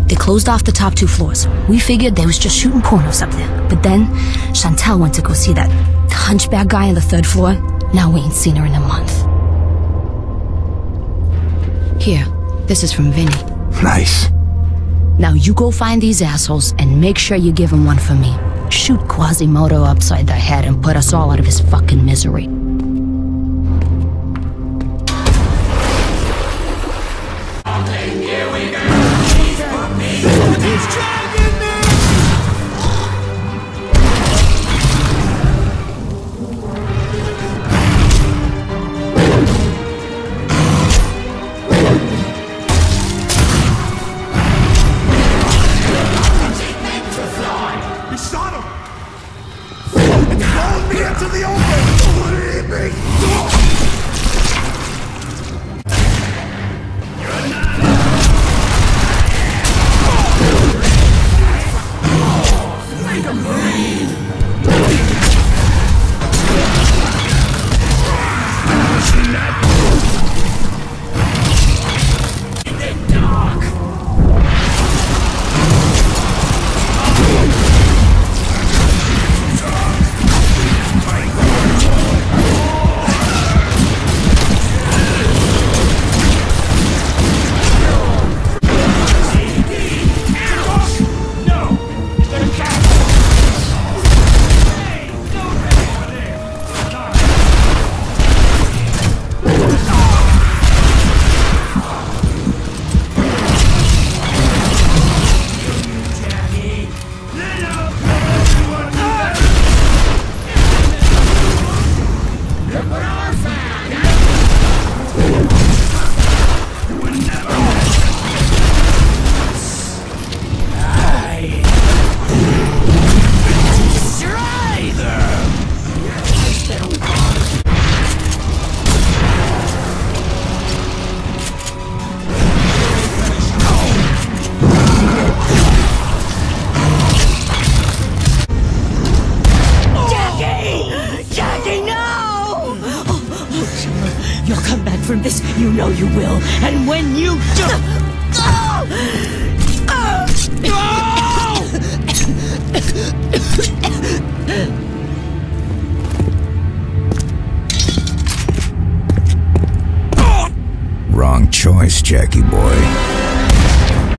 They closed off the top 2 floors. We figured they was just shooting pornos up there. But then, Chantal went to go see that hunchback guy on the 3rd floor. Now we ain't seen her in a month. Here, this is from Vinny. Nice. Now you go find these assholes and make sure you give him one for me. Shoot Quasimodo upside the head and put us all out of his fucking misery. You'll come back from this, you know you will. And when you do... Wrong choice, Jackie boy.